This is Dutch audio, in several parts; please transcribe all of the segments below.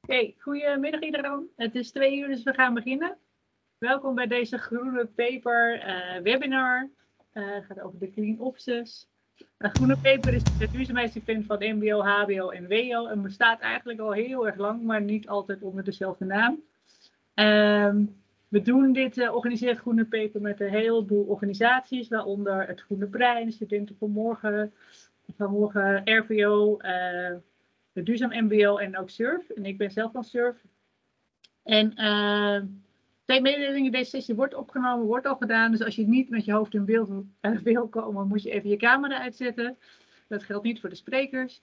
Hey, goedemiddag iedereen. Het is 2 uur, dus we gaan beginnen. Welkom bij deze groene paper webinar. Het gaat over de clean offices. Een groene paper is het duurzaamheidsevent van MBO, HBO en WO en bestaat eigenlijk al heel erg lang, maar niet altijd onder dezelfde naam. We doen dit, organiseert groene paper met een heleboel organisaties, waaronder het Groene Brein, Studenten van Morgen, RVO, het Duurzaam MBO en ook SURF. En ik ben zelf van SURF. En twee mededelingen, deze sessie wordt opgenomen, wordt al gedaan. Dus als je niet met je hoofd in beeld wil komen, moet je even je camera uitzetten. Dat geldt niet voor de sprekers.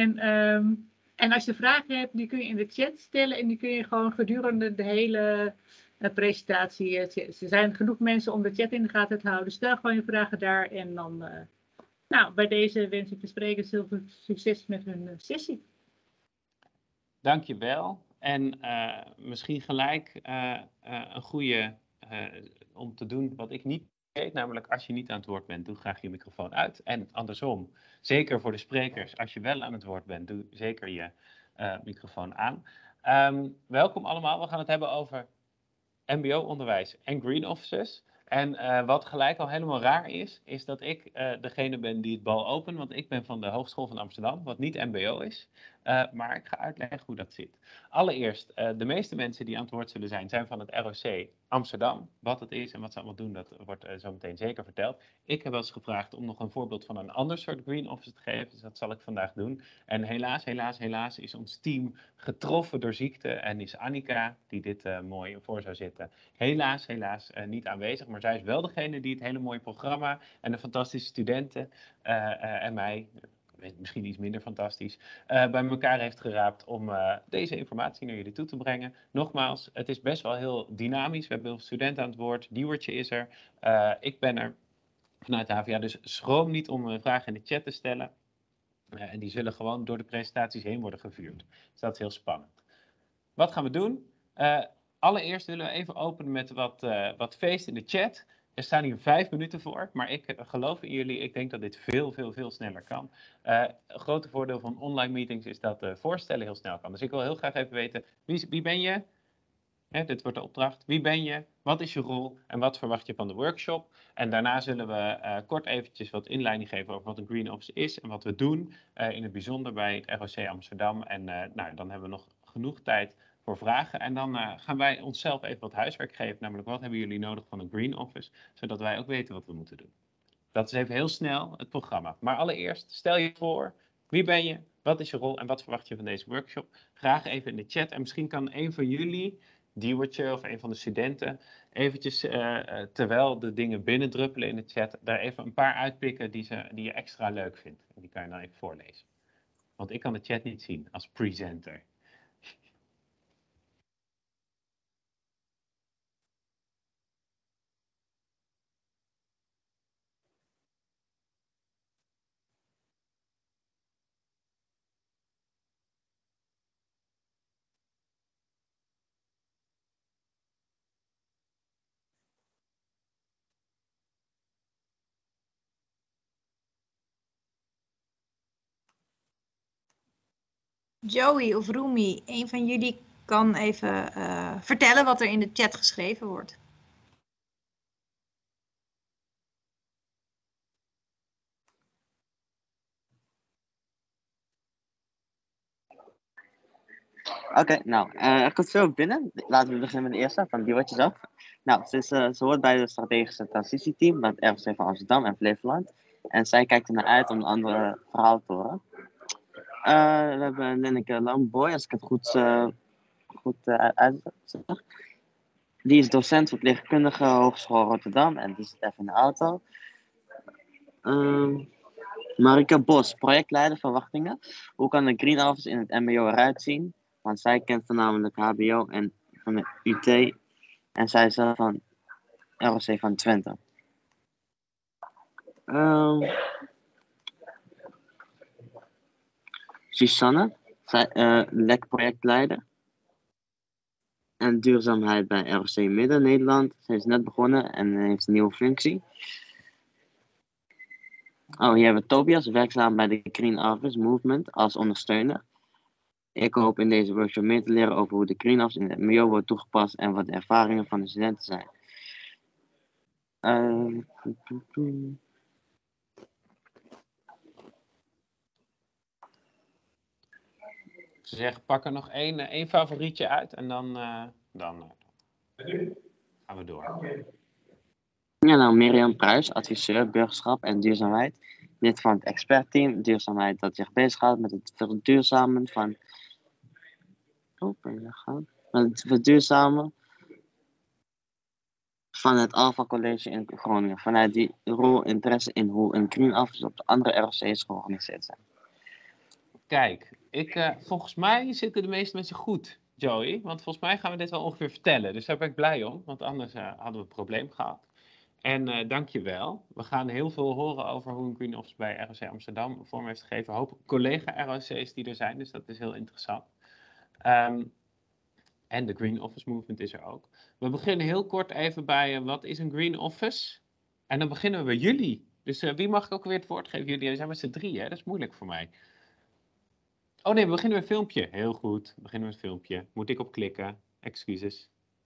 En als je vragen hebt, die kun je in de chat stellen. En die kun je gewoon gedurende de hele presentatie. Er zijn genoeg mensen om de chat in de gaten te houden. Stel gewoon je vragen daar. En dan, bij deze wens ik de sprekers heel veel succes met hun sessie. Dankjewel. En misschien gelijk een goede om te doen wat ik niet deed, namelijk als je niet aan het woord bent, doe graag je microfoon uit. En andersom, zeker voor de sprekers, als je wel aan het woord bent, doe zeker je microfoon aan. Welkom allemaal, we gaan het hebben over MBO-onderwijs en green offices. En wat gelijk al helemaal raar is dat ik degene ben die het bal opent, want ik ben van de Hogeschool van Amsterdam, wat niet MBO is. Maar ik ga uitleggen hoe dat zit. Allereerst, de meeste mensen die aan het woord zullen zijn van het ROC Amsterdam. Wat het is en wat ze allemaal doen, dat wordt zo meteen zeker verteld. Ik heb wel eens gevraagd om nog een voorbeeld van een ander soort green office te geven, dus dat zal ik vandaag doen. En helaas is ons team getroffen door ziekte en is Annika, die dit mooi voor zou zitten, helaas niet aanwezig. Maar zij is wel degene die het hele mooie programma en de fantastische studenten en mij, misschien iets minder fantastisch, bij elkaar heeft geraapt om deze informatie naar jullie toe te brengen. Nogmaals, het is best wel heel dynamisch. We hebben heel veel studenten aan het woord. Diewertje is er. Ik ben er vanuit de HVA. Dus schroom niet om vragen in de chat te stellen. En die zullen gewoon door de presentaties heen worden gevuurd. Dus dat is heel spannend. Wat gaan we doen? Allereerst willen we even openen met wat feest in de chat. Er staan hier 5 minuten voor, maar ik geloof in jullie. Ik denk dat dit veel sneller kan. Een grote voordeel van online meetings is dat voorstellen heel snel kan. Dus ik wil heel graag even weten, wie ben je? Dit wordt de opdracht. Wie ben je? Wat is je rol? En wat verwacht je van de workshop? En daarna zullen we kort eventjes wat inleiding geven over wat een green office is en wat we doen. In het bijzonder bij het ROC Amsterdam. En dan hebben we nog genoeg tijd voor vragen. En dan gaan wij onszelf even wat huiswerk geven. Namelijk, wat hebben jullie nodig van een green office? Zodat wij ook weten wat we moeten doen. Dat is even heel snel het programma. Maar allereerst, stel je voor, wie ben je? Wat is je rol? En wat verwacht je van deze workshop? Graag even in de chat. En misschien kan een van jullie, Diewertje of een van de studenten, eventjes, terwijl de dingen binnendruppelen in de chat, daar even een paar uitpikken die je extra leuk vindt. En die kan je dan even voorlezen. Want ik kan de chat niet zien als presenter. Joey of Rumi, een van jullie kan even vertellen wat er in de chat geschreven wordt. Oké, er komt veel binnen. Laten we beginnen met de eerste, van Diewertje zelf. Nou, ze hoort bij het strategische transitieteam van het ROC van Amsterdam en Flevoland. En zij kijkt er naar uit om een andere verhaal te horen. We hebben Lenneke Lamboy, als ik het goed uitzeg. Die is docent verpleegkundige Hogeschool Rotterdam en die zit even in de auto. Marika Bos, projectleider verwachtingen. Hoe kan de Green Office in het MBO eruit zien? Want zij kent voornamelijk HBO en van de UT. En zij is zelf van ROC van Twente. Susanne, LEK projectleider. En duurzaamheid bij ROC Midden-Nederland. Zij is net begonnen en heeft een nieuwe functie. Hier hebben we Tobias, werkzaam bij de Green Office Movement als ondersteuner. Ik hoop in deze workshop meer te leren over hoe de Green Office in het MBO wordt toegepast en wat de ervaringen van de studenten zijn. Ze zeggen, pak er nog één favorietje uit en dan gaan we door. Ja, nou, Mirjam Pruis, adviseur burgerschap en duurzaamheid. Lid van het expertteam duurzaamheid dat zich bezighoudt met het verduurzamen van... van het Alpha College in Groningen. Vanuit die rol interesse in hoe een Green Office op de andere ROC's georganiseerd zijn. Kijk, volgens mij zitten de meeste mensen goed, Joey. Want volgens mij gaan we dit wel ongeveer vertellen. Dus daar ben ik blij om, want anders hadden we een probleem gehad. En dank je wel. We gaan heel veel horen over hoe een Green Office bij ROC Amsterdam vorm heeft gegeven. Een hoop collega-ROC's die er zijn, dus dat is heel interessant. En de Green Office Movement is er ook. We beginnen heel kort even bij wat is een Green Office? En dan beginnen we bij jullie. Dus wie mag ik ook weer het woord geven? Jullie zijn met z'n drieën, dat is moeilijk voor mij. Oh nee, we beginnen met een filmpje. Heel goed, we beginnen met een filmpje. Moet ik op klikken? Excuses.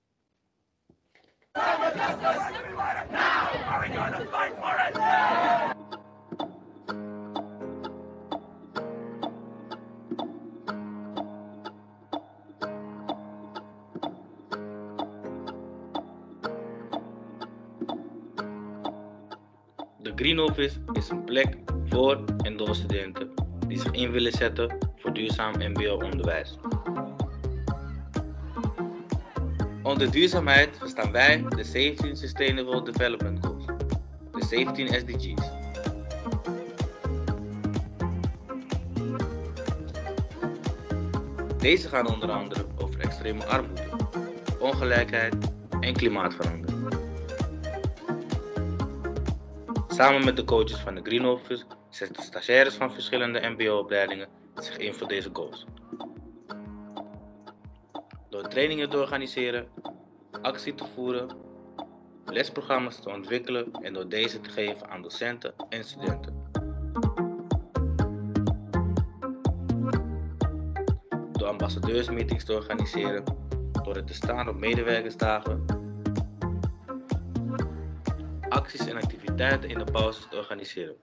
De Green Office is een plek voor en door studenten die zich in willen zetten voor duurzaam mbo-onderwijs. Onder duurzaamheid verstaan wij de 17 Sustainable Development Goals, de 17 SDG's. Deze gaan onder andere over extreme armoede, ongelijkheid en klimaatverandering. Samen met de coaches van de Green Office zetten stagiaires van verschillende mbo-opleidingen zich in voor deze goals. Door trainingen te organiseren, actie te voeren, lesprogramma's te ontwikkelen en door deze te geven aan docenten en studenten. Door ambassadeursmeetings te organiseren, door het te staan op medewerkersdagen, acties en activiteiten in de pauze te organiseren.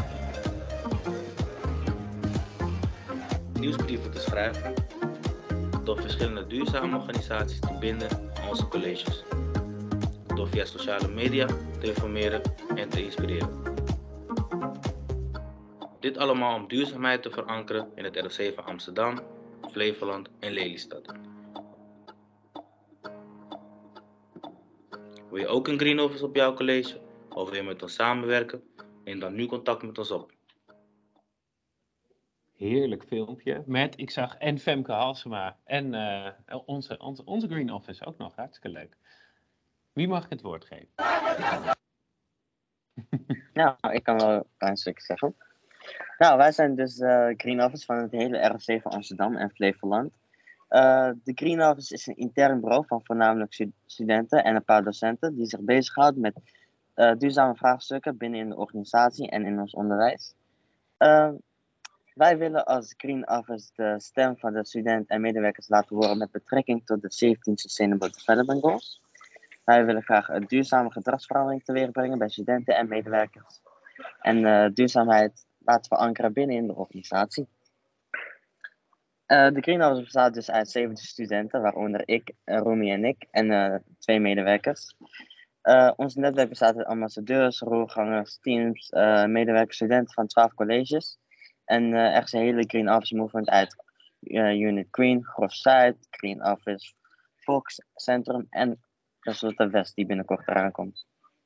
Nieuwsbrieven te schrijven, door verschillende duurzame organisaties te binden aan onze colleges. Door via sociale media te informeren en te inspireren. Dit allemaal om duurzaamheid te verankeren in het ROC van Amsterdam, Flevoland en Lelystad. Wil je ook een Green Office op jouw college of wil je met ons samenwerken? Neem dan nu contact met ons op. Heerlijk filmpje met, ik zag, en Femke Halsema en onze Green Office ook nog. Hartstikke leuk. Wie mag ik het woord geven? Nou, ik kan wel een klein stukje zeggen. Nou, wij zijn dus Green Office van het hele ROC van Amsterdam en Flevoland. De Green Office is een intern bureau van voornamelijk studenten en een paar docenten die zich bezighouden met duurzame vraagstukken binnen in de organisatie en in ons onderwijs. Wij willen als Green Office de stem van de studenten en medewerkers laten horen met betrekking tot de 17 Sustainable Development Goals. Wij willen graag een duurzame gedragsverandering teweegbrengen bij studenten en medewerkers. En duurzaamheid laten verankeren binnen in de organisatie. De Green Office bestaat dus uit 17 studenten, waaronder ik, Romy en ik, en 2 medewerkers. Ons netwerk bestaat uit ambassadeurs, roergangers, teams, medewerkers, studenten van 12 colleges. En er is een hele Green Office movement uit Unit Green, Grof Zuid, Green Office, Volkscentrum en tenslotte West, die binnenkort eraan komt.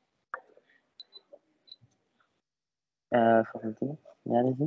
Volgende. Ja, deze.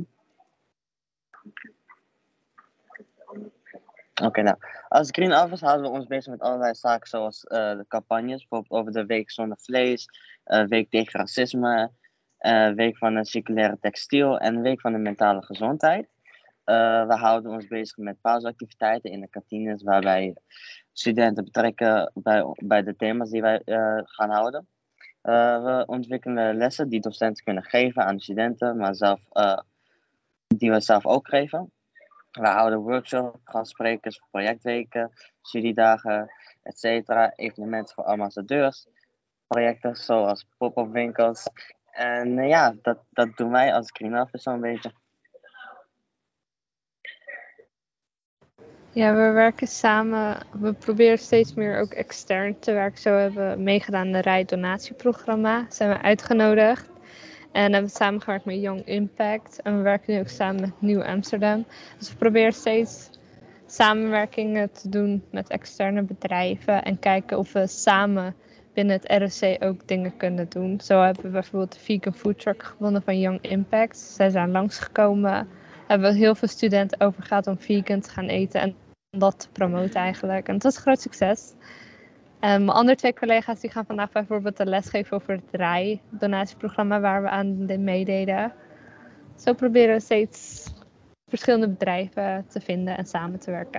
Oké, nou. Als Green Office houden we ons bezig met allerlei zaken zoals de campagnes, bijvoorbeeld over de Week Zonder Vlees, Week tegen Racisme, Week van de Circulaire Textiel en Week van de Mentale Gezondheid. We houden ons bezig met pauzeactiviteiten in de kantines waarbij studenten betrekken bij de thema's die wij gaan houden. We ontwikkelen lessen die docenten kunnen geven aan de studenten, maar die we zelf ook geven. We houden workshops, gastsprekers, projectweken, studiedagen, etc. Evenementen voor ambassadeurs, projecten zoals pop-up winkels. En ja, dat doen wij als Green Office zo'n beetje. Ja, we werken samen. We proberen steeds meer ook extern te werken. Zo hebben we meegedaan aan de RIJ donatieprogramma. Zijn we uitgenodigd. En hebben we samengewerkt met Young Impact. En we werken nu ook samen met Nieuw Amsterdam. Dus we proberen steeds samenwerkingen te doen met externe bedrijven. En kijken of we samen binnen het ROC ook dingen kunnen doen. Zo hebben we bijvoorbeeld de Vegan Food Truck gewonnen van Young Impact. Zij zijn langsgekomen. Hebben we heel veel studenten over gehad om vegan te gaan eten. En dat te promoten eigenlijk. En het was een groot succes. Mijn andere 2 collega's die gaan vandaag bijvoorbeeld een les geven over het RIJ donatieprogramma waar we aan meededen. Zo proberen we steeds verschillende bedrijven te vinden en samen te werken.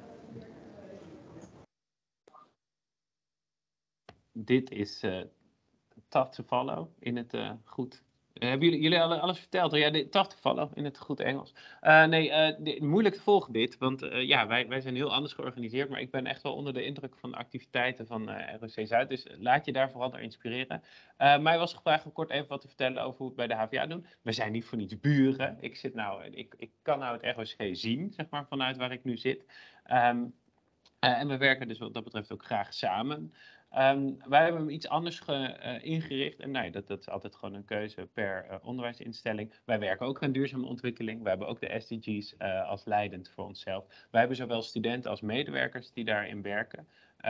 Dit is tough to follow in het goed. Hebben jullie alles verteld? Ja, tough to follow in het goed Engels. Moeilijk te volgen dit, want wij zijn heel anders georganiseerd, maar ik ben echt wel onder de indruk van de activiteiten van ROC Zuid, dus laat je daar vooral door inspireren. Mij was gevraagd om kort even wat te vertellen over hoe we het bij de HVA doen. We zijn niet voor niets buren. Ik kan nou het ROC zien, zeg maar, vanuit waar ik nu zit. En we werken dus wat dat betreft ook graag samen. Wij hebben hem iets anders ingericht. En nee, dat is altijd gewoon een keuze per onderwijsinstelling. Wij werken ook aan duurzame ontwikkeling. We hebben ook de SDG's als leidend voor onszelf. Wij hebben zowel studenten als medewerkers die daarin werken.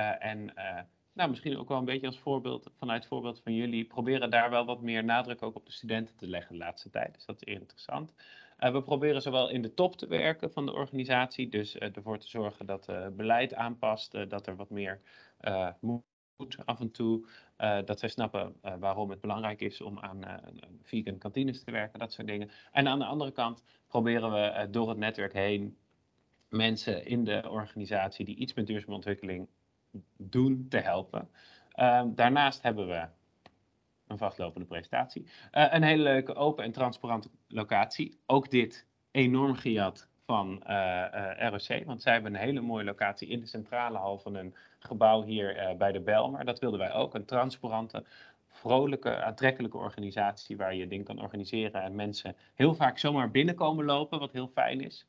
Misschien ook wel een beetje als voorbeeld, vanuit het voorbeeld van jullie, proberen daar wel wat meer nadruk ook op de studenten te leggen de laatste tijd. Dus dat is interessant. We proberen zowel in de top te werken van de organisatie. Dus ervoor te zorgen dat beleid aanpast. Dat er wat meer moet af en toe. Dat zij snappen waarom het belangrijk is om aan vegan kantines te werken. Dat soort dingen. En aan de andere kant proberen we door het netwerk heen mensen in de organisatie die iets met duurzame ontwikkeling doen te helpen. Daarnaast hebben we een vastlopende presentatie. Een hele leuke open en transparante locatie. Ook dit enorm gejat van ROC. Want zij hebben een hele mooie locatie in de centrale hal van een gebouw hier bij de Bijlmer. Dat wilden wij ook. Een transparante, vrolijke, aantrekkelijke organisatie waar je dingen kan organiseren. En mensen heel vaak zomaar binnenkomen lopen, wat heel fijn is.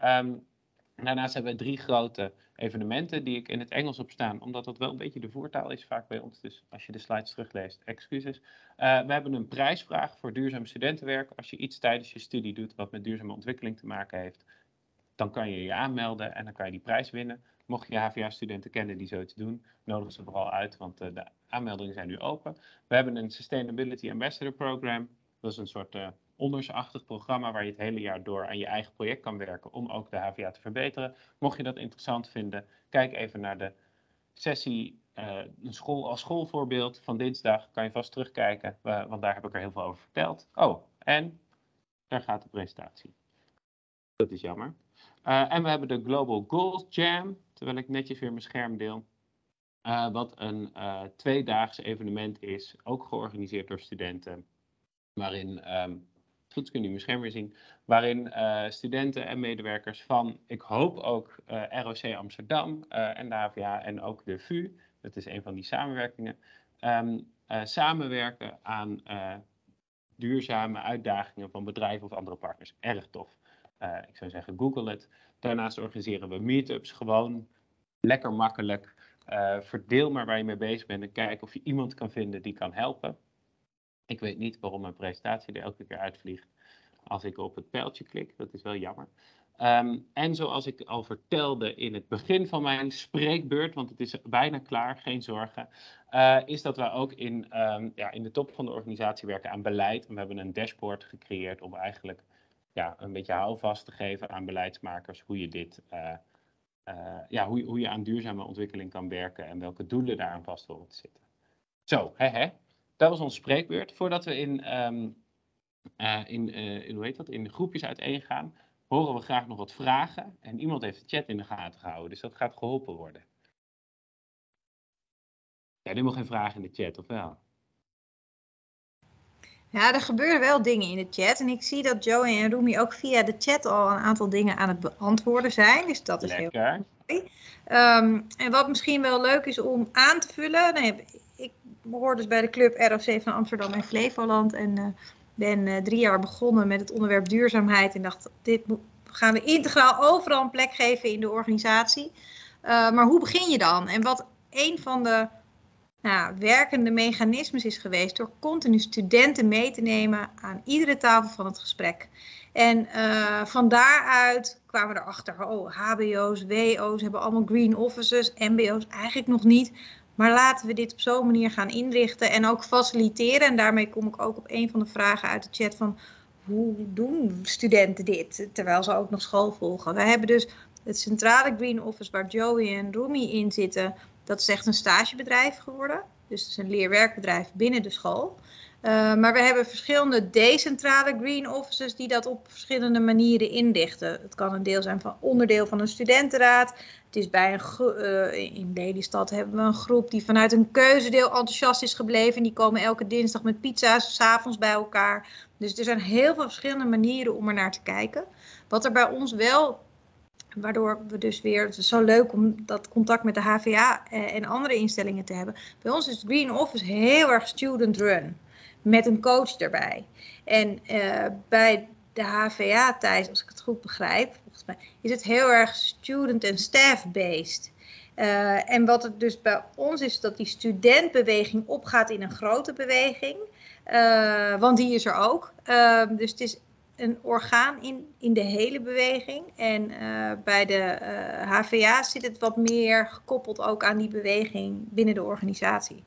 Daarnaast hebben we 3 grote evenementen die ik in het Engels op staan, omdat dat wel een beetje de voertaal is vaak bij ons. Dus als je de slides terugleest, excuses. We hebben een prijsvraag voor duurzaam studentenwerk. Als je iets tijdens je studie doet wat met duurzame ontwikkeling te maken heeft, dan kan je je aanmelden en dan kan je die prijs winnen. Mocht je HVA-studenten kennen die zoiets doen, nodig ze vooral uit, want de aanmeldingen zijn nu open. We hebben een Sustainability Ambassador Program. Dat is een soort ondersachtig programma waar je het hele jaar door aan je eigen project kan werken om ook de HVA te verbeteren. Mocht je dat interessant vinden, kijk even naar de sessie als schoolvoorbeeld van dinsdag. Kan je vast terugkijken, want daar heb ik er heel veel over verteld. Oh, en daar gaat de presentatie. Dat is jammer. En we hebben de Global Goals Jam, terwijl ik netjes weer mijn scherm deel. Wat een 2-daags evenement is, ook georganiseerd door studenten. Waarin, goed kun je mijn scherm weer zien, waarin studenten en medewerkers van, ik hoop ook ROC Amsterdam en de HVA en ook de VU, dat is een van die samenwerkingen, samenwerken aan duurzame uitdagingen van bedrijven of andere partners. Erg tof. Ik zou zeggen, google het. Daarnaast organiseren we meetups, gewoon lekker makkelijk. Verdeel maar waar je mee bezig bent en kijk of je iemand kan vinden die kan helpen. Ik weet niet waarom mijn presentatie er elke keer uitvliegt als ik op het pijltje klik. Dat is wel jammer. En zoals ik al vertelde in het begin van mijn spreekbeurt, want het is bijna klaar, geen zorgen, is dat we ook in de top van de organisatie werken aan beleid. En we hebben een dashboard gecreëerd om eigenlijk een beetje houvast te geven aan beleidsmakers hoe je dit, hoe je aan duurzame ontwikkeling kan werken en welke doelen daaraan vast horen te zitten. Zo, dat was onze spreekbeurt. Voordat we in groepjes uiteen gaan, horen we graag nog wat vragen. En iemand heeft de chat in de gaten gehouden, dus dat gaat geholpen worden. Ja, nu mag geen vragen in de chat, of wel? Ja, er gebeuren wel dingen in de chat. En ik zie dat Joey en Roemy ook via de chat al een aantal dingen aan het beantwoorden zijn. Dus dat is heel Lekker. mooi. En wat misschien wel leuk is om aan te vullen. Ik behoor dus bij de club ROC van Amsterdam en Flevoland. En ben 3 jaar begonnen met het onderwerp duurzaamheid. En dacht, dit gaan we integraal overal een plek geven in de organisatie. Maar hoe begin je dan? En wat een van de werkende mechanismes is geweest door continu studenten mee te nemen aan iedere tafel van het gesprek. En van daaruit kwamen we erachter, hbo's, wo's hebben allemaal green offices, mbo's eigenlijk nog niet. Maar laten we dit op zo'n manier gaan inrichten en ook faciliteren. En daarmee kom ik ook op een van de vragen uit de chat van, hoe doen studenten dit, terwijl ze ook nog school volgen? Wij hebben dus het centrale green office waar Joey en Roemy in zitten. Dat is echt een stagebedrijf geworden. Dus het is een leerwerkbedrijf binnen de school. Maar we hebben verschillende decentrale green offices die dat op verschillende manieren inrichten. Het kan een deel zijn van onderdeel van een studentenraad. Het is bij in Lelystad hebben we een groep die vanuit een keuzedeel enthousiast is gebleven. En die komen elke dinsdag met pizza's 's avonds bij elkaar. Dus er zijn heel veel verschillende manieren om er naar te kijken. Wat er bij ons wel, waardoor we dus weer, het is zo leuk om dat contact met de HVA en andere instellingen te hebben. Bij ons is het Green Office heel erg student run. Met een coach erbij. En bij de HVA, Thijs, als ik het goed begrijp, volgens mij, is het heel erg student- en staff-based. En wat het dus bij ons is, dat die studentbeweging opgaat in een grote beweging. Want die is er ook. Dus het is een orgaan in de hele beweging. En bij de HVA zit het wat meer gekoppeld ook aan die beweging binnen de organisatie.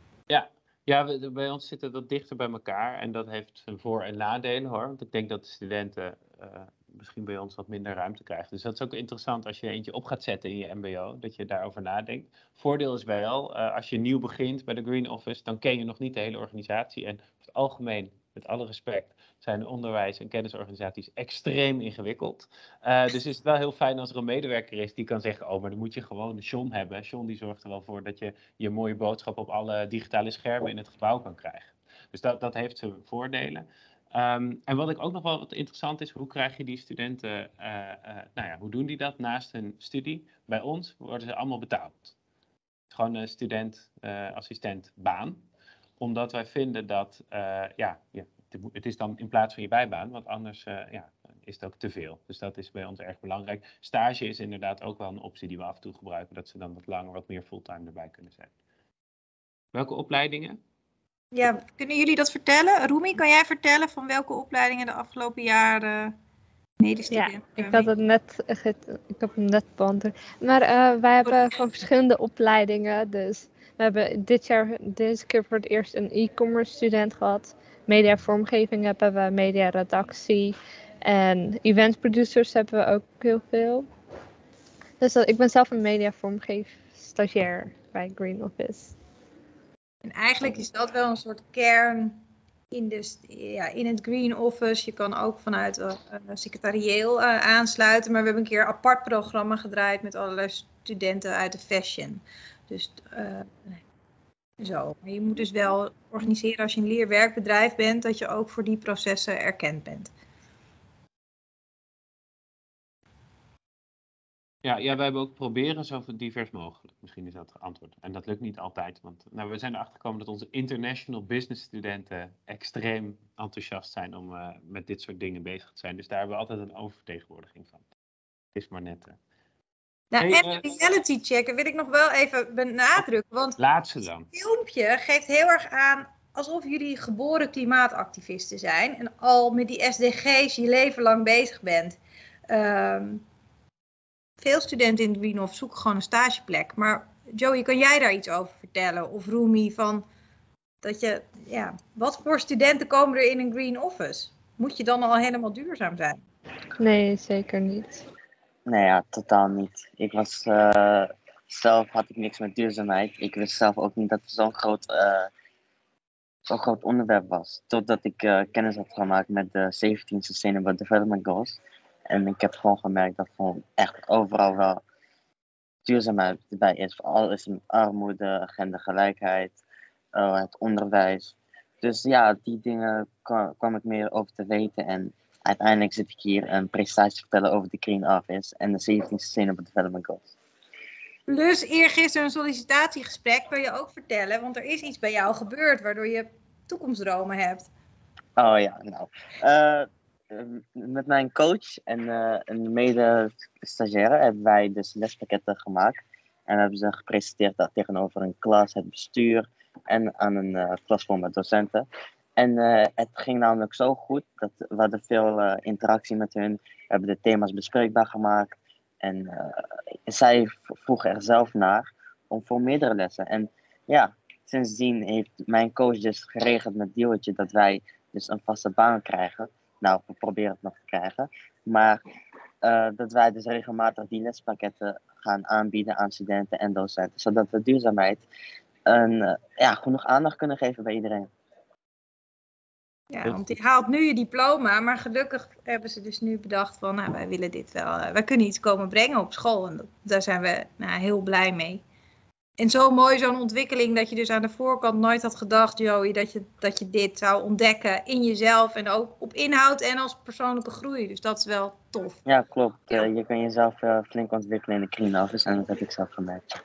Ja, bij ons zitten dat dichter bij elkaar en dat heeft zijn voor- en nadelen hoor. Want ik denk dat de studenten misschien bij ons wat minder ruimte krijgen. Dus dat is ook interessant als je eentje op gaat zetten in je mbo, dat je daarover nadenkt. Voordeel is wel, als je nieuw begint bij de Green Office, dan ken je nog niet de hele organisatie. En over het algemeen, met alle respect, zijn onderwijs- en kennisorganisaties extreem ingewikkeld. Dus is het wel heel fijn als er een medewerker is die kan zeggen, maar dan moet je gewoon John hebben. John die zorgt er wel voor dat je je mooie boodschap op alle digitale schermen in het gebouw kan krijgen. Dus dat heeft zijn voordelen. En wat ik ook nog wel wat interessant is, hoe krijg je die studenten, hoe doen die dat naast hun studie? Bij ons worden ze allemaal betaald. Gewoon een student-assistent baan. Omdat wij vinden dat, het is dan in plaats van je bijbaan, want anders is het ook te veel. Dus dat is bij ons erg belangrijk. Stage is inderdaad ook wel een optie die we af en toe gebruiken, dat ze dan wat langer, wat meer fulltime erbij kunnen zijn. Welke opleidingen? Ja, kunnen jullie dat vertellen? Roemy, kan jij vertellen van welke opleidingen de afgelopen jaren medestudenten? Ja, ik heb hem net beantwoord. Maar wij hebben van verschillende opleidingen. Dus we hebben deze keer voor het eerst een e-commerce student gehad. Media vormgeving hebben we, media redactie. En event producers hebben we ook heel veel. Dus ik ben zelf een media vormgeef stagiair bij Green Office. En eigenlijk is dat wel een soort kern in het Green Office. Je kan ook vanuit secretarieel aansluiten. Maar we hebben een keer een apart programma gedraaid met allerlei studenten uit de fashion. Dus zo. Maar je moet dus wel organiseren als je een leerwerkbedrijf bent, dat je ook voor die processen erkend bent. Ja, wij hebben ook proberen zo divers mogelijk. Misschien is dat het antwoord. En dat lukt niet altijd. Want we zijn erachter gekomen dat onze international business studenten extreem enthousiast zijn om met dit soort dingen bezig te zijn. Dus daar hebben we altijd een oververtegenwoordiging van. Het is maar net. En de reality check wil ik nog wel even benadrukken. Want laatste dan. Het filmpje geeft heel erg aan alsof jullie geboren klimaatactivisten zijn. En al met die SDG's je leven lang bezig bent. Veel studenten in de Green Office zoeken gewoon een stageplek. Maar Joey, kan jij daar iets over vertellen? Of Roemy, wat voor studenten komen er in een Green Office? Moet je dan al helemaal duurzaam zijn? Nee, zeker niet. Nee, ja, totaal niet. Ik was zelf had ik niks met duurzaamheid. Ik wist zelf ook niet dat het zo'n groot onderwerp was. Totdat ik kennis had gemaakt met de 17 Sustainable Development Goals. En ik heb gewoon gemerkt dat gewoon echt overal wel duurzaamheid erbij is. Vooral is het armoede, gendergelijkheid, het onderwijs. Dus ja, die dingen kwam ik meer over te weten. En uiteindelijk zit ik hier een presentatie te vertellen over de Green Office en de 17 Sustainable Development Goals. Plus eergisteren een sollicitatiegesprek wil je ook vertellen, want er is iets bij jou gebeurd waardoor je toekomstdromen hebt. Oh ja, nou. Met mijn coach en een mede-stagiaire hebben wij dus lespakketten gemaakt. En hebben ze gepresenteerd tegenover een klas, het bestuur en aan een klas vol met docenten. En het ging namelijk zo goed dat we hadden veel interactie met hun. We hebben de thema's bespreekbaar gemaakt. En zij vroegen er zelf naar voor meerdere lessen. En ja, sindsdien heeft mijn coach dus geregeld met Diewertje dat wij dus een vaste baan krijgen. Nou, we proberen het nog te krijgen. Maar dat wij dus regelmatig die lespakketten gaan aanbieden aan studenten en docenten. Zodat we duurzaamheid genoeg aandacht kunnen geven bij iedereen. Ja, want je haalt nu je diploma, maar gelukkig hebben ze dus nu bedacht van, nou, wij willen dit wel, wij kunnen iets komen brengen op school. En daar zijn we heel blij mee. En zo mooi zo'n ontwikkeling dat je dus aan de voorkant nooit had gedacht, Joey, dat je dit zou ontdekken in jezelf en ook op inhoud en als persoonlijke groei. Dus dat is wel tof. Ja, klopt. Je kan jezelf flink ontwikkelen in de Green Office en dat heb ik zelf gemerkt.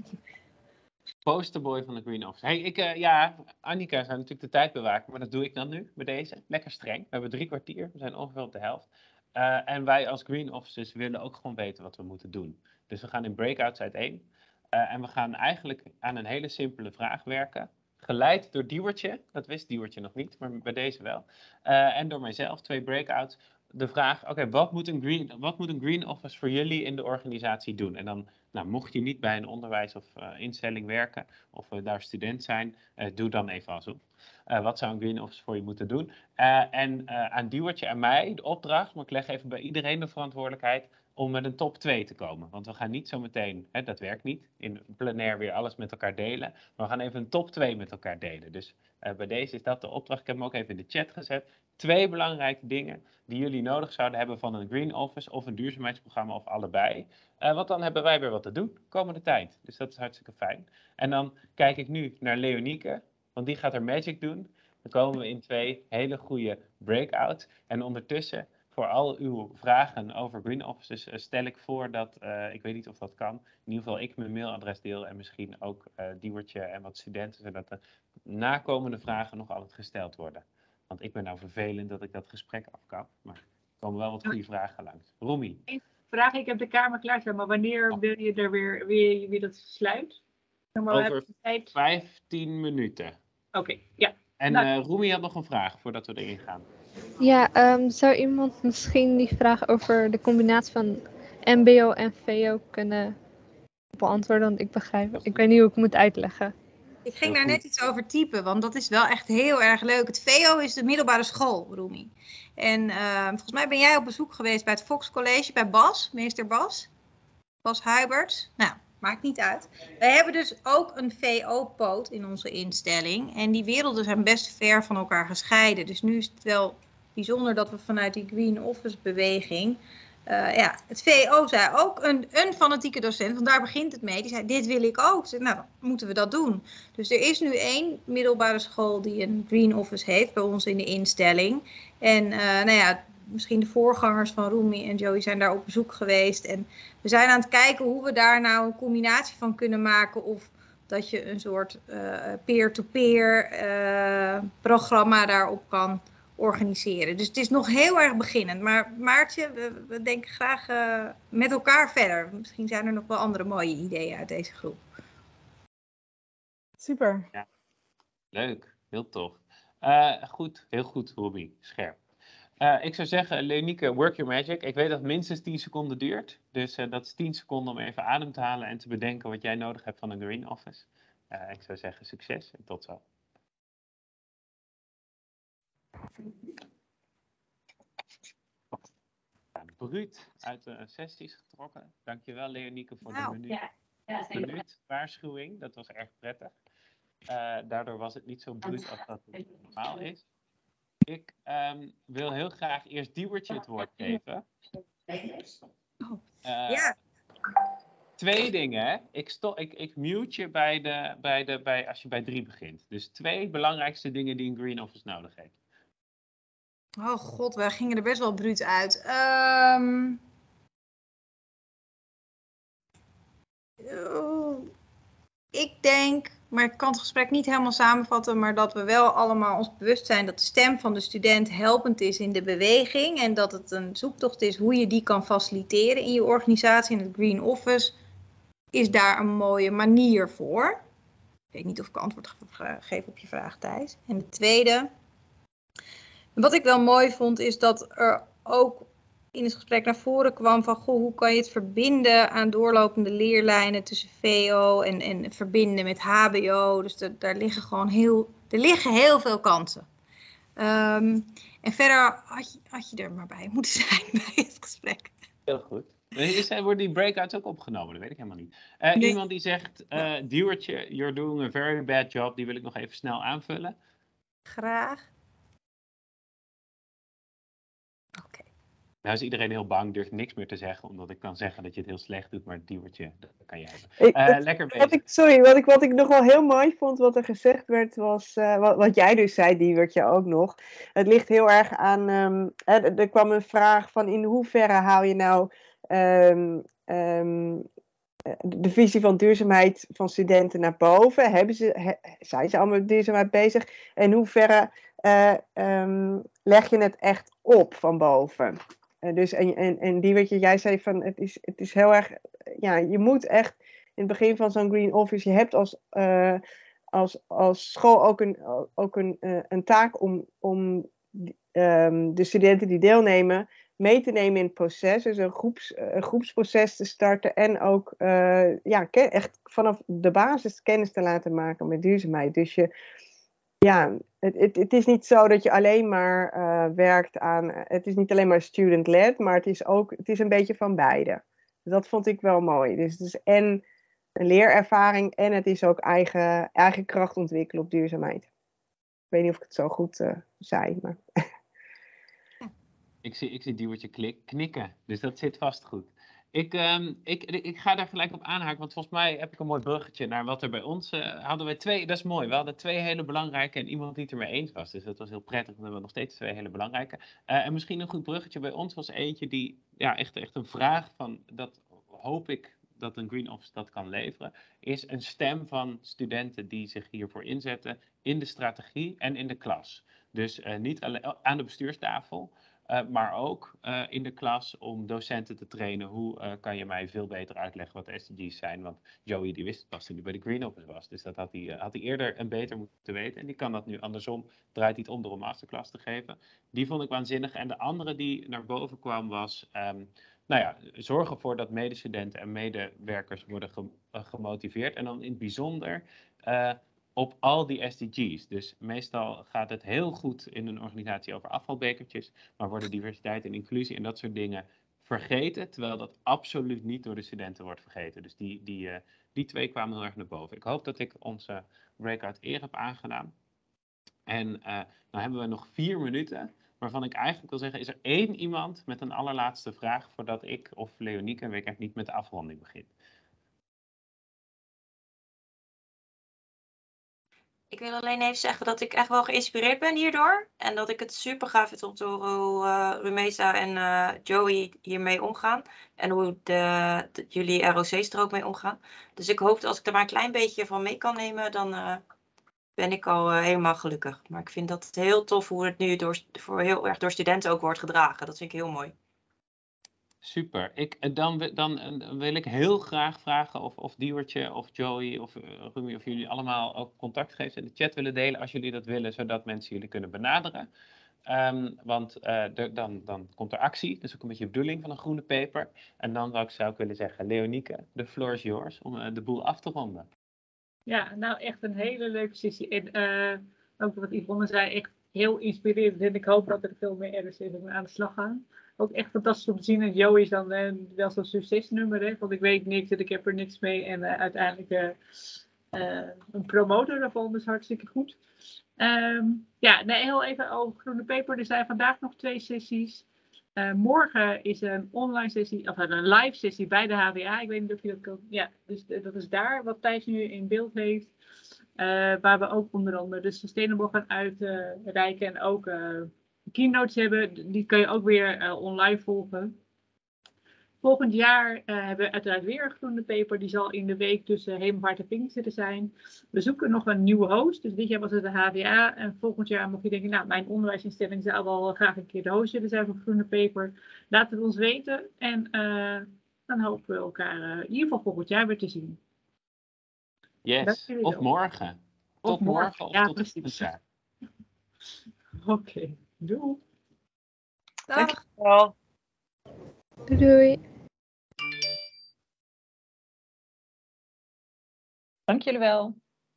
Posterboy van de Green Office. Hey, Annika zou natuurlijk de tijd bewaken, maar dat doe ik dan nu bij deze. Lekker streng. We hebben 3 kwartier, we zijn ongeveer op de helft. En wij als Green Officers willen ook gewoon weten wat we moeten doen. Dus we gaan in breakouts uiteen. En we gaan eigenlijk aan een hele simpele vraag werken. Geleid door Diewertje, dat wist Diewertje nog niet, maar bij deze wel. En door mijzelf, 2 breakouts. De vraag, oké, wat moet een Green Office voor jullie in de organisatie doen? En dan, mocht je niet bij een onderwijs of instelling werken, of daar student zijn, doe dan even alsof. Wat zou een Green Office voor je moeten doen? En aan Diewertje en mij de opdracht, maar ik leg even bij iedereen de verantwoordelijkheid om met een top 2 te komen. Want we gaan niet zo meteen, dat werkt niet, in plenair weer alles met elkaar delen. Maar we gaan even een top 2 met elkaar delen. Dus bij deze is dat de opdracht. Ik heb hem ook even in de chat gezet. 2 belangrijke dingen die jullie nodig zouden hebben van een Green Office of een duurzaamheidsprogramma of allebei. Want dan hebben wij weer wat te doen komende tijd. Dus dat is hartstikke fijn. En dan kijk ik nu naar Leonieke, want die gaat er magic doen. Dan komen we in 2 hele goede breakouts. En ondertussen, voor al uw vragen over Green Offices, stel ik voor dat, ik weet niet of dat kan, in ieder geval ik mijn mailadres deel en misschien ook Diewertje en wat studenten, zodat de nakomende vragen nog altijd gesteld worden. Want ik ben nou vervelend dat ik dat gesprek afkap, maar er komen wel wat goede vragen langs. Romy. Vraag, ik heb de kamer klaarstaan, maar wanneer wil je er weer dat sluit? Over 15 minuten. Oké, ja. En Romy had nog een vraag voordat we erin gaan. Ja, zou iemand misschien die vraag over de combinatie van MBO en VO kunnen beantwoorden? Want ik begrijp, ik weet niet hoe ik moet uitleggen. Ik ging daar net iets over typen, want dat is wel echt heel erg leuk. Het VO is de middelbare school, Romy. En volgens mij ben jij op bezoek geweest bij het Fox College, bij Bas, meester Bas. Bas Huiberts. Nou, maakt niet uit. Wij hebben dus ook een VO-poot in onze instelling. En die werelden zijn best ver van elkaar gescheiden. Dus nu is het wel bijzonder dat we vanuit die Green Office beweging... het VO zei ook, een fanatieke docent, want daar begint het mee, die zei, dit wil ik ook. Nou, dan moeten we dat doen. Dus er is nu 1 middelbare school die een Green Office heeft bij ons in de instelling. En misschien de voorgangers van Romy en Joey zijn daar op bezoek geweest. En we zijn aan het kijken hoe we daar nou een combinatie van kunnen maken. Of dat je een soort peer-to-peer programma daarop kan organiseren. Dus het is nog heel erg beginnend. Maar Maartje, we denken graag met elkaar verder. Misschien zijn er nog wel andere mooie ideeën uit deze groep. Super. Ja. Leuk, heel tof. Goed, heel goed, Robbie. Scherp. Ik zou zeggen, Leonieke, work your magic. Ik weet dat het minstens 10 seconden duurt. Dus dat is 10 seconden om even adem te halen en te bedenken wat jij nodig hebt van een Green Office. Ik zou zeggen, succes en tot zo. Bruut uit de sessies getrokken. Dankjewel Leonieke voor de minuut waarschuwing. Dat was erg prettig. Daardoor was het niet zo bruut als dat het normaal is. Ik wil heel graag eerst Diewertje het woord geven. 2 dingen, hè. Ik mute je als je bij 3 begint. Dus 2 belangrijkste dingen die een Green Office nodig heeft. Oh god, wij gingen er best wel bruut uit. Ik denk, maar ik kan het gesprek niet helemaal samenvatten, maar dat we wel allemaal ons bewust zijn dat de stem van de student helpend is in de beweging en dat het een zoektocht is hoe je die kan faciliteren in je organisatie. En het Green Office is daar een mooie manier voor. Ik weet niet of ik antwoord geef op je vraag, Thijs. En de tweede, wat ik wel mooi vond, is dat er ook in het gesprek naar voren kwam van, goh, hoe kan je het verbinden aan doorlopende leerlijnen tussen VO en verbinden met HBO. Dus daar liggen gewoon heel veel kansen. En verder had je er maar bij moeten zijn bij het gesprek. Heel goed. Worden die breakouts ook opgenomen? Dat weet ik helemaal niet. Nee. Iemand die zegt, Diewertje, you're doing a very bad job. Die wil ik nog even snel aanvullen. Graag. Oké. Nou is iedereen heel bang, durft niks meer te zeggen, omdat ik kan zeggen dat je het heel slecht doet, maar Diewertje, dat kan jij hebben. Lekker bezig. Wat ik nog wel heel mooi vond, wat er gezegd werd, was wat jij dus zei, Diewertje, ook nog. Het ligt heel erg aan, er kwam een vraag van in hoeverre haal je nou de visie van duurzaamheid van studenten naar boven? Zijn ze allemaal met duurzaamheid bezig? En in hoeverre leg je het echt op van boven? Dus en Diewertje, jij zei van het is heel erg, ja, je moet echt in het begin van zo'n Green Office, je hebt als school ook een taak om de studenten die deelnemen mee te nemen in het proces, dus een groepsproces te starten en ook echt vanaf de basis kennis te laten maken met duurzaamheid. Dus het is niet zo dat je alleen maar werkt aan, het is niet alleen maar student-led, maar het is een beetje van beide. Dus dat vond ik wel mooi. Dus het is en een leerervaring en het is ook eigen kracht ontwikkelen op duurzaamheid. Ik weet niet of ik het zo goed zei, maar... Ik zie Diewertje knikken, dus dat zit vast goed. Ik ga daar gelijk op aanhaken, want volgens mij heb ik een mooi bruggetje naar wat er bij ons hadden we 2, dat is mooi, we hadden 2 hele belangrijke en iemand die het er mee eens was. Dus dat was heel prettig, we hebben nog steeds 2 hele belangrijke. En misschien een goed bruggetje bij ons was eentje die, ja, echt een vraag van, dat hoop ik dat een Green Office dat kan leveren, is een stem van studenten die zich hiervoor inzetten in de strategie en in de klas. Dus niet alleen aan de bestuurstafel, maar ook in de klas om docenten te trainen. Hoe kan je mij veel beter uitleggen wat de SDG's zijn? Want Joey die wist het pas toen hij bij de Green Office was. Dus dat had hij eerder en beter moeten weten. En die kan dat nu andersom, draait hij het om door een masterclass te geven. Die vond ik waanzinnig. En de andere die naar boven kwam was... zorg ervoor dat medestudenten en medewerkers worden gemotiveerd. En dan in het bijzonder... op al die SDG's. Dus meestal gaat het heel goed in een organisatie over afvalbekertjes, maar worden diversiteit en inclusie en dat soort dingen vergeten, terwijl dat absoluut niet door de studenten wordt vergeten. Dus die 2 kwamen heel erg naar boven. Ik hoop dat ik onze breakout eer heb aangedaan. En dan hebben we nog 4 minuten, waarvan ik eigenlijk wil zeggen, is er 1 iemand met een allerlaatste vraag voordat ik of Leonieke, weet ik eigenlijk niet, met de afronding begin. Ik wil alleen even zeggen dat ik echt wel geïnspireerd ben hierdoor. En dat ik het super gaaf vind om te horen hoe Rumeza en Joey hiermee omgaan. En hoe jullie ROC's er ook mee omgaan. Dus ik hoop dat als ik er maar een klein beetje van mee kan nemen, dan ben ik al helemaal gelukkig. Maar ik vind dat heel tof hoe het nu heel erg door studenten ook wordt gedragen. Dat vind ik heel mooi. Super. Dan wil ik heel graag vragen of Diewertje of Joey of Rumi of jullie allemaal ook contactgegevens in de chat willen delen als jullie dat willen, zodat mensen jullie kunnen benaderen. Want dan komt er actie, dat is ook een beetje de bedoeling van een groene paper. En dan zou ik willen zeggen, Leonieke, the floor is yours om de boel af te ronden. Ja, nou echt een hele leuke sessie. En ook wat Yvonne zei, echt heel inspirerend. En ik hoop dat er veel meer ROC's aan de slag gaan. Ook echt fantastisch om te zien. En Joey is dan wel zo'n succesnummer. Hè? Want ik weet niks en ik heb er niks mee. En uiteindelijk een promotor daarvan. Dus hartstikke goed. Heel even over Groene Paper. Er zijn vandaag nog 2 sessies. Morgen is een online sessie, of een live sessie bij de HVA. Ik weet niet of je dat kan. Ja, dus dat is daar wat Thijs nu in beeld heeft. Waar we ook onder andere de Sustainable gaan uitreiken en ook keynotes hebben. Die kun je ook weer online volgen. Volgend jaar hebben we uiteraard weer een groene paper. Die zal in de week tussen Hemelvaart en Pinksteren zijn. We zoeken nog een nieuwe host. Dus dit jaar was het de HVA. En volgend jaar mocht je denken, nou, mijn onderwijsinstelling zou wel graag een keer de host willen zijn voor een groene paper. Laat het ons weten. En dan hopen we elkaar in ieder geval volgend jaar weer te zien. Yes, of morgen. Tot morgen of ja, tot precies. jaar. Oké, doei. Dag. Dankjewel. Doei. Dank jullie wel.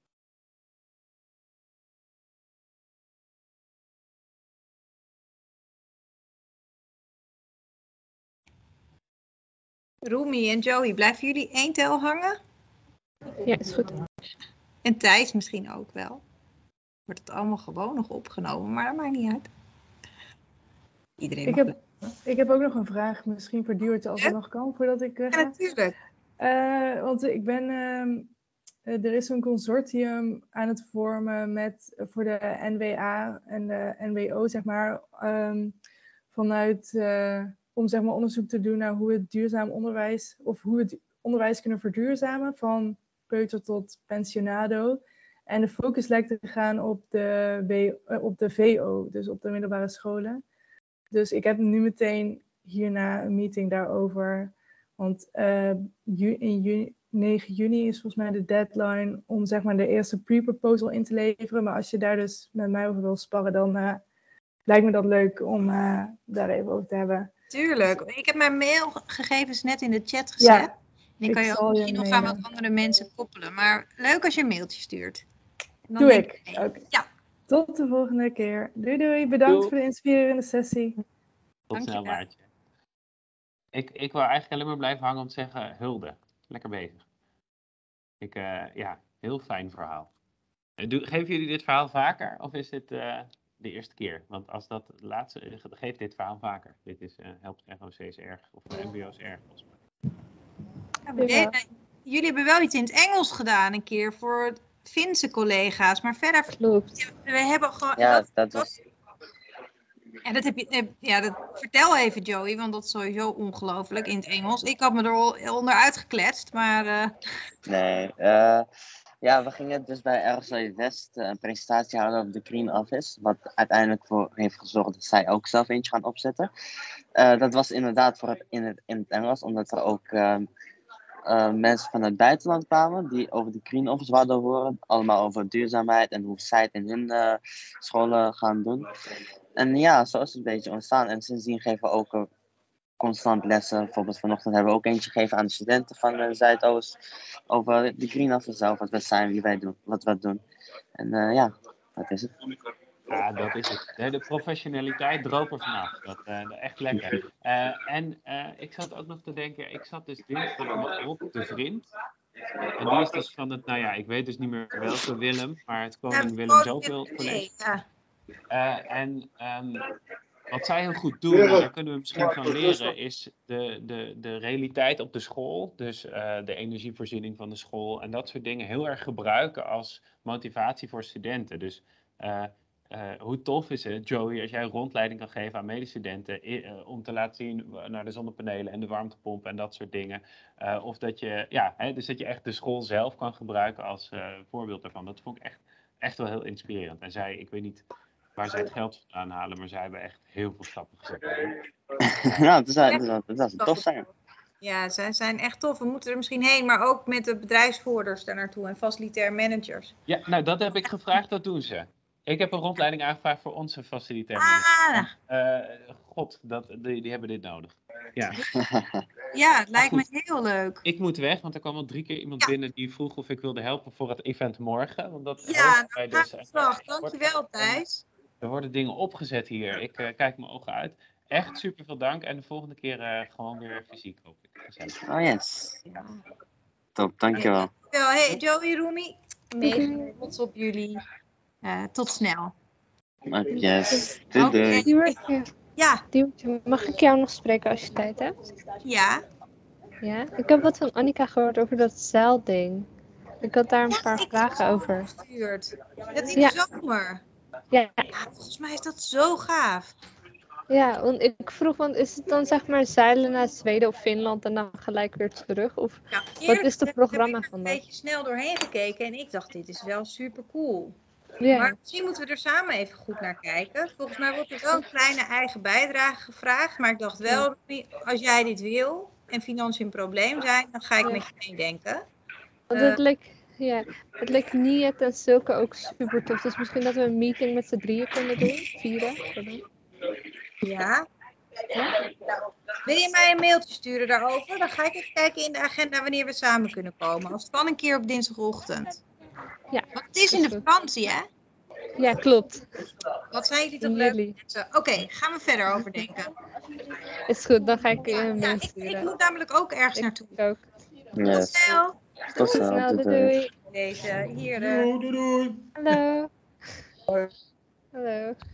Roemy en Joey, blijven jullie één tel hangen? Ja, is goed. En Thijs misschien ook wel. Wordt het allemaal gewoon nog opgenomen, maar dat maakt niet uit. Iedereen Ik heb ook nog een vraag, misschien voor Duurte als het nog kan, voordat ik Ja, ga. natuurlijk. Want ik ben, er is een consortium aan het vormen voor de NWA en de NWO, zeg maar, om zeg maar onderzoek te doen naar hoe het duurzaam onderwijs, of hoe we het onderwijs kunnen verduurzamen, van peuter tot pensionado. En de focus lijkt te gaan op de VO, dus op de middelbare scholen. Dus ik heb nu meteen hierna een meeting daarover. Want 9 juni is volgens mij de deadline om zeg maar de eerste pre-proposal in te leveren. Maar als je daar dus met mij over wil sparren, dan lijkt me dat leuk om daar even over te hebben. Tuurlijk. Ik heb mijn mailgegevens net in de chat gezet. Ja, En die kan je ook misschien nog aan wat andere mensen koppelen. Maar leuk als je een mailtje stuurt. En dan Doe denk ik. mee. Oké. Ja. Tot de volgende keer. Doei doei. Bedankt Doei. voor de inspirerende sessie. Tot snel, Dankjewel. Maartje. Ik wil eigenlijk alleen maar blijven hangen om te zeggen, hulde. Lekker bezig. Heel fijn verhaal. Geven jullie dit verhaal vaker? Of is dit de eerste keer? Want als dat laatste, geef dit verhaal vaker. Dit helpt ROC's erg, of MBO's erg volgens mij. Ja, jullie hebben wel iets in het Engels gedaan een keer voor Finse collega's. Maar verder, Klopt. we hebben gewoon... Ja, dat was... En dat heb je, vertel even Joey, want dat is sowieso ongelooflijk in het Engels. Ik had me er onderuit gekletst, maar... Nee, ja, we gingen dus bij ROC West een presentatie houden over de Green Office. Wat uiteindelijk voor heeft gezorgd dat zij ook zelf eentje gaan opzetten. Dat was inderdaad in het Engels, omdat er ook mensen van het buitenland kwamen die over de Green Office wilden horen. Allemaal over duurzaamheid en hoe zij het in hun scholen gaan doen. En ja, zo is het een beetje ontstaan. En sindsdien geven we ook constant lessen. Bijvoorbeeld vanochtend hebben we ook eentje gegeven aan de studenten van Zuidoost. Over de Green Office zelf, wat we zijn, wie wij doen, wat we doen. En ja, dat is het. Ja, dat is het. De professionaliteit droop er vanaf. Dat echt lekker. Ik zat ook nog te denken, ik zat dus dinsdag op de Vriend. En die is dus van het, ik weet dus niet meer welke Willem, maar het Koning Willem Zoveel College. Ja. Wat zij heel goed doen, en daar kunnen we misschien van leren, is de realiteit op de school. Dus de energievoorziening van de school en dat soort dingen heel erg gebruiken als motivatie voor studenten. Dus hoe tof is het, Joey, als jij een rondleiding kan geven aan medestudenten om te laten zien naar de zonnepanelen en de warmtepomp en dat soort dingen. Of dat je, dus dat je echt de school zelf kan gebruiken als voorbeeld daarvan. Dat vond ik echt wel heel inspirerend. En zij, ik weet niet waar zij het geld vandaan halen, maar zij hebben echt heel veel stappen gezet. Nou, dat zou tof zijn. Ja, zij zijn echt tof. We moeten er misschien heen, maar ook met de bedrijfsvoerders daar naartoe en facilitair managers. Ja, nou dat heb ik gevraagd, dat doen ze. Ik heb een rondleiding aangevraagd voor onze facilitair managers. God, die hebben dit nodig. Ja. Ja, het lijkt me heel leuk. Ik moet weg, want er kwam al 3 keer iemand binnen die vroeg of ik wilde helpen voor het event morgen. Want dat Dankjewel Thijs. Er worden dingen opgezet hier. Ik kijk mijn ogen uit. Echt super veel dank. En de volgende keer gewoon weer fysiek, hoop ik. Gezellig. Oh yes. Top, dankjewel. Hey Joey, Roemy. Mega trots op jullie. Tot snel. Yes. Doei. Okay. Ja, Diewertje, mag ik jou nog spreken als je tijd hebt? ja. Ja? Ik heb wat van Annika gehoord over dat zeilding. Ik had daar een paar vragen over. Gestuurd. Dat in Ja. de zomer. Ja, Ja, volgens mij is dat zo gaaf. ja, want ik vroeg, want is het dan zeg maar zeilen naar Zweden of Finland en dan gelijk weer terug? Of Ja, wat is het programma Ik heb van een dat? beetje snel doorheen gekeken en ik dacht, dit is wel super cool. Ja, Maar misschien moeten we er samen even goed naar kijken. Volgens mij wordt er wel een kleine eigen bijdrage gevraagd. Maar ik dacht wel, als jij dit wil en financiën een probleem zijn, dan ga ik met je meedenken. want het leek Niet en Silke ook super tof. Dus misschien dat we een meeting met z'n drieën kunnen doen. 4, pardon. Ja. Wil je mij een mailtje sturen daarover? Dan ga ik even kijken in de agenda wanneer we samen kunnen komen. Als het kan een keer op dinsdagochtend. Ja. Want het is in de vakantie, hè? Ja, klopt. Wat zijn jullie toch In leuk juli. mensen? Oké, gaan we verder overdenken. Is goed, dan ga ik een Ja, mail ik sturen. moet namelijk ook ergens naartoe. Ik ook. Tot Yes. snel. Tot snel. Doei, Doei. doei. Deze hier. Doei, doei, doei. Hallo. Hallo.